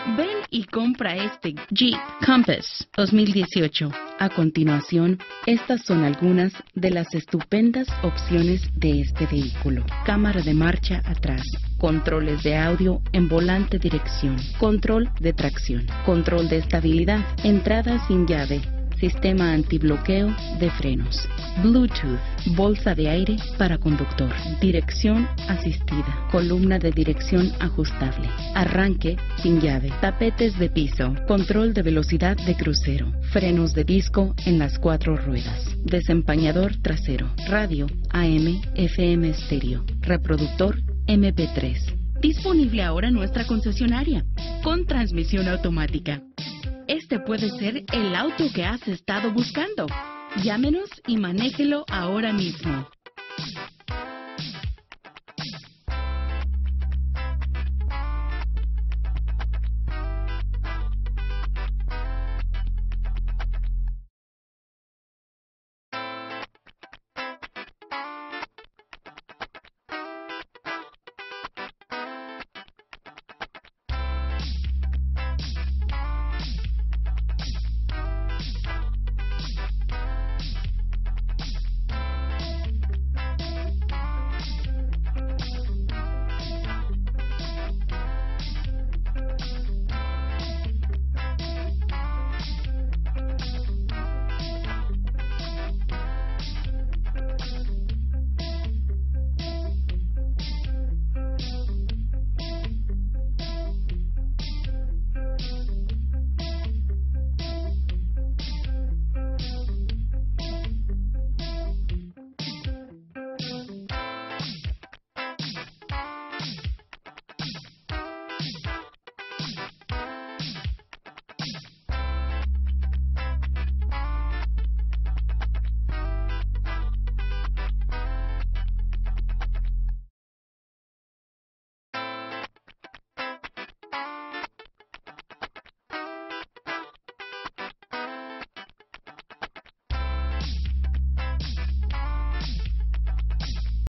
Ven y compra este Jeep Compass 2018. A continuación, estas son algunas de las estupendas opciones de este vehículo. Cámara de marcha atrás, controles de audio en volante dirección, control de tracción, control de estabilidad, entrada sin llave, sistema antibloqueo de frenos, Bluetooth, bolsa de aire para conductor, dirección asistida, columna de dirección ajustable, arranque sin llave, tapetes de piso, control de velocidad de crucero, frenos de disco en las 4 ruedas, desempañador trasero, radio AM, FM estéreo, reproductor MP3. Disponible ahora en nuestra concesionaria, con transmisión automática. Este puede ser el auto que has estado buscando. Llámenos y manéjelo ahora mismo.